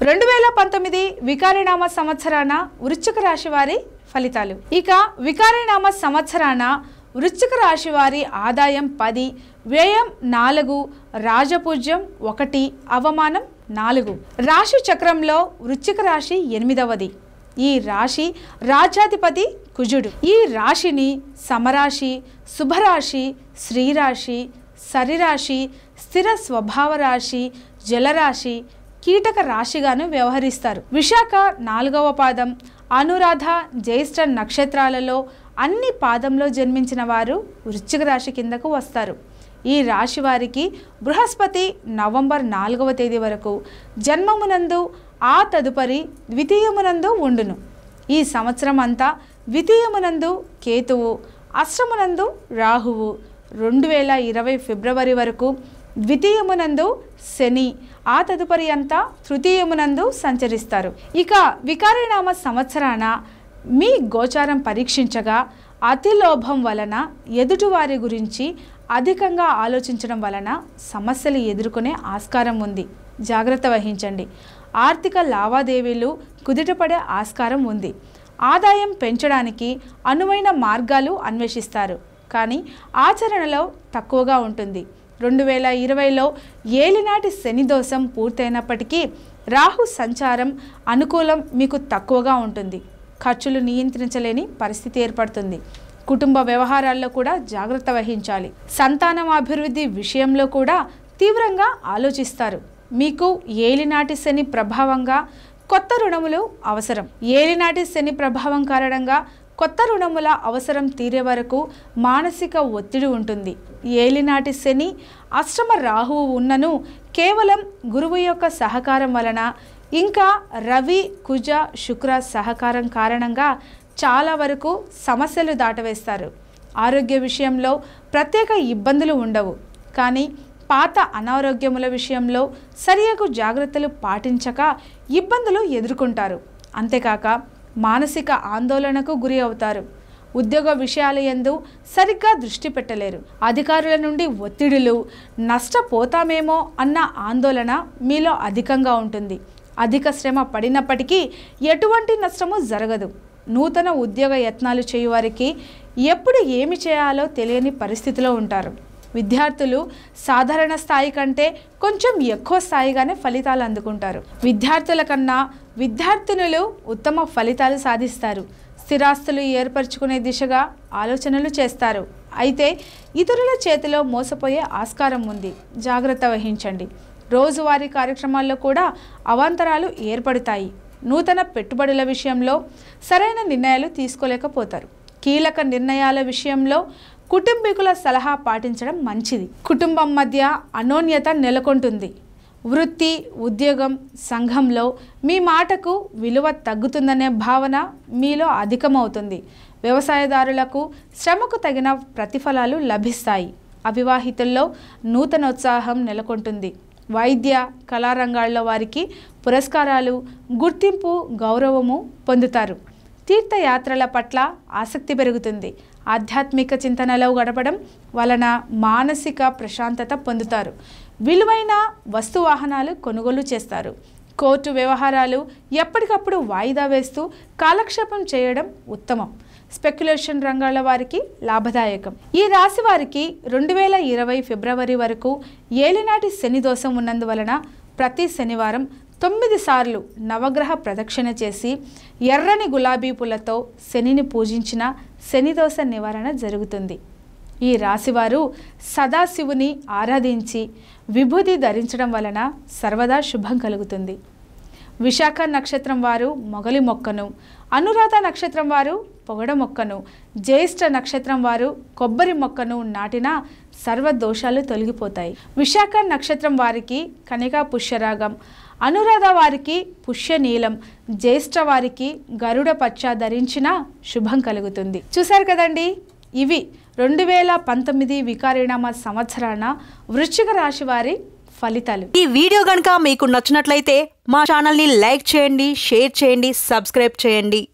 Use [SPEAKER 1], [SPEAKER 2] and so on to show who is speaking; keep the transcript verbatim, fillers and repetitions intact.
[SPEAKER 1] రెండు వేల పంతొమ్మిది వికారినామ సంవత్సరాన వృశ్చిక రాశి వారి ఫలితాలు. ఇక వికారినామ సంవత్సరాన వృశ్చిక రాశి వారి ఆదాయం పది, వ్యయం నాలుగు, రాజపూజ్యం ఒకటి, అవమానం నాలుగు. రాశి చక్రంలో వృశ్చిక రాశి ఎనిమిదవది. ఈ రాశి రాజ్యాధిపతి కుజుడు. ఈ రాశిని సమరాశి, శుభరాశి, శ్రీరాశి, సరిరాశి, స్థిర స్వభావ రాశి, జలరాశి, కీటక రాశిగాను వ్యవహరిస్తారు. విశాఖ నాలుగవ పాదం, అనురాధ, జ్యేష్ఠ నక్షత్రాలలో అన్ని పాదంలో జన్మించిన వారు వృశ్చిక రాశి కిందకు వస్తారు. ఈ రాశి వారికి బృహస్పతి నవంబర్ నాలుగవ తేదీ వరకు జన్మమునందు, ఆ తదుపరి ద్వితీయమునందు ఉండును. ఈ సంవత్సరం అంతా ద్వితీయమునందు కేతువు, అష్టమునందు రాహువు, రెండు వేల ఇరవై ఫిబ్రవరి వరకు ద్వితీయమునందు శని, ఆ తదుపరి అంతా తృతీయమునందు సంచరిస్తారు. ఇక వికారినామ సంవత్సరాన మీ గోచారం పరీక్షించగా అతి లోభం వలన ఎదుటివారి గురించి అధికంగా ఆలోచించడం వలన సమస్యలు ఎదుర్కొనే ఆస్కారం ఉంది. జాగ్రత్త వహించండి. ఆర్థిక లావాదేవీలు కుదుటపడే ఆస్కారం ఉంది. ఆదాయం పెంచడానికి అనువైన మార్గాలు అన్వేషిస్తారు, కానీ ఆచరణలో తక్కువగా ఉంటుంది. రెండు వేల ఇరవైలో ఏలినాటి శని దోషం పూర్తయినప్పటికీ రాహు సంచారం అనుకూలం మీకు తక్కువగా ఉంటుంది. ఖర్చులు నియంత్రించలేని పరిస్థితి ఏర్పడుతుంది. కుటుంబ వ్యవహారాల్లో కూడా జాగ్రత్త వహించాలి. సంతానం అభివృద్ధి విషయంలో కూడా తీవ్రంగా ఆలోచిస్తారు. మీకు ఏలినాటి శని ప్రభావంగా కొత్త రుణములు అవసరం. ఏలినాటి శని ప్రభావం కారణంగా కొత్త రుణముల అవసరం తీరే వరకు మానసిక ఒత్తిడి ఉంటుంది. ఏలినాటి శని, అష్టమ రాహువు ఉన్నను కేవలం గురువు యొక్క సహకారం వలన, ఇంకా రవి, కుజ, శుక్ర సహకారం కారణంగా చాలా వరకు సమస్యలు దాటవేస్తారు. ఆరోగ్య విషయంలో ప్రత్యేక ఇబ్బందులు ఉండవు, కానీ పాత అనారోగ్యముల విషయంలో సరియగు జాగ్రత్తలు పాటించక ఇబ్బందులు ఎదుర్కొంటారు. అంతేకాక మానసిక ఆందోళనకు గురి అవుతారు. ఉద్యోగ విషయాల యందు సరిగ్గా దృష్టి పెట్టలేరు. అధికారుల నుండి ఒత్తిడులు, నష్టపోతామేమో అన్న ఆందోళన మీలో అధికంగా ఉంటుంది. అధిక శ్రమ పడినప్పటికీ ఎటువంటి నష్టము జరగదు. నూతన ఉద్యోగ యత్నాలు చేయువారికి ఎప్పుడు ఏమి చేయాలో తెలియని పరిస్థితిలో ఉంటారు. విద్యార్థులు సాధారణ స్థాయి కంటే కొంచెం ఎక్కువ స్థాయిగానే ఫలితాలు అందుకుంటారు. విద్యార్థుల కన్నా విద్యార్థినులు ఉత్తమ ఫలితాలు సాధిస్తారు. స్థిరాస్తులు ఏర్పరచుకునే దిశగా ఆలోచనలు చేస్తారు. అయితే ఇతరుల చేతిలో మోసపోయే ఆస్కారం ఉంది. జాగ్రత్త వహించండి. రోజువారీ కార్యక్రమాల్లో కూడా అవాంతరాలు ఏర్పడతాయి. నూతన పెట్టుబడుల విషయంలో సరైన నిర్ణయాలు తీసుకోలేకపోతారు. కీలక నిర్ణయాల విషయంలో కుటుంబీకుల సలహా పాటించడం మంచిది. కుటుంబం మధ్య అనోన్యత నెలకొంటుంది. వృత్తి, ఉద్యోగం, సంఘంలో మీ మాటకు విలువ తగ్గుతుందనే భావన మీలో అధికమవుతుంది. వ్యవసాయదారులకు శ్రమకు తగిన ప్రతిఫలాలు లభిస్తాయి. అవివాహితుల్లో నూతనోత్సాహం నెలకొంటుంది. వైద్య, కళారంగాల్లో వారికి పురస్కారాలు, గుర్తింపు, గౌరవము పొందుతారు. తీర్థయాత్రల పట్ల ఆసక్తి పెరుగుతుంది. ఆధ్యాత్మిక చింతనలో గడపడం వలన మానసిక ప్రశాంతత పొందుతారు. విలువైన వస్తువాహనాలు కొనుగోలు చేస్తారు. కోర్టు వ్యవహారాలు ఎప్పటికప్పుడు వాయిదా వేస్తూ కాలక్షేపం చేయడం ఉత్తమం. స్పెక్యులేషన్ రంగాల వారికి లాభదాయకం. ఈ రాశి వారికి రెండు వేల ఇరవై ఫిబ్రవరి వరకు ఏలినాటి శని దోషం ఉన్నందువలన ప్రతి శనివారం తొమ్మిది సార్లు నవగ్రహ ప్రదక్షిణ చేసి ఎర్రని గులాబీ పూలతో శనిని పూజించిన శనిదోష నివారణ జరుగుతుంది. ఈ రాశివారు సదాశివుని ఆరాధించి విభూతి ధరించడం వలన సర్వదా శుభం కలుగుతుంది. విశాఖ నక్షత్రం వారు మొగలి మొక్కను, అనురాధ నక్షత్రం వారు పొగడ మొక్కను, జ్యేష్ఠ నక్షత్రం వారు కొబ్బరి మొక్కను నాటిన సర్వ దోషాలు తొలగిపోతాయి. విశాఖ నక్షత్రం వారికి కనికా పుష్యరాగం, అనురాధ వారికి పుష్యనీలం, జ్యేష్ఠ వారికి గరుడ పచ్చ ధరించిన శుభం కలుగుతుంది. చూశారు కదండి, ఇవి రెండు వేల పంతొమ్మిది వికారినామ సంవత్సరాన వృశ్చిక రాశి వారి ఫలితాలు.
[SPEAKER 2] ఈ వీడియో గనుక మీకు నచ్చినట్లయితే మా ఛానల్ని లైక్ చేయండి, షేర్ చేయండి, సబ్స్క్రైబ్ చేయండి.